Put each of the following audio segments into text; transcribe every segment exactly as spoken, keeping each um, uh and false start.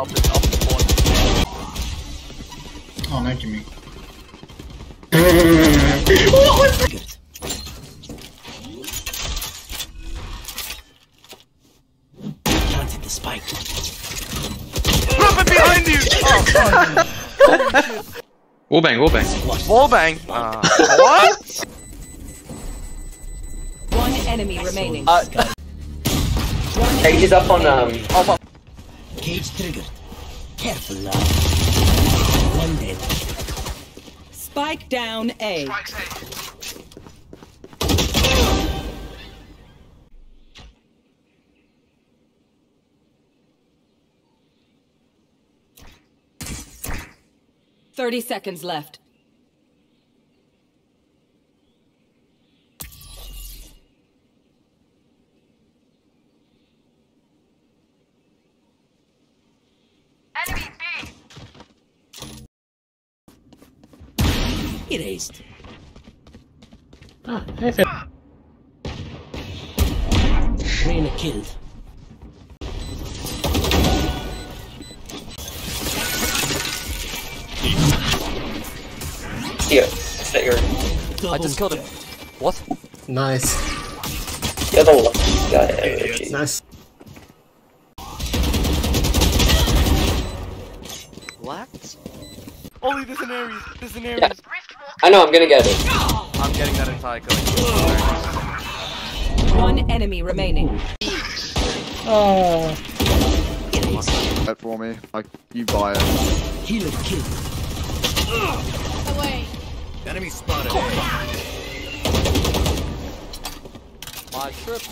I'll just I'll just spawn. Oh, no, Jimmy. Planted the spike. Rubber behind you! Oh, fuck. Wallbang, wallbang. Wallbang! Uh, what? One enemy remaining. Uh, Hey, he's up on, um... oh, my. Cage triggered. Careful now. One dead. Spike down A. Thirty seconds left. Erased. Ah, hey, Phil. Reyna killed. Here, set your... I just killed him. What? Nice. The other one. Yeah, yeah, yeah, yeah. Nice. Blacked? Only there's an Ares. There's an Ares. Yeah. I know, I'm gonna get it. I'm getting that entire collection. One enemy remaining. Oh. That for me. Like, you buy it. Healer killed. Away. Enemy spotted. My trip.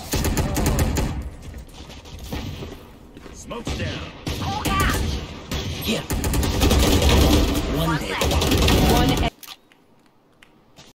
Smoke's down. Here.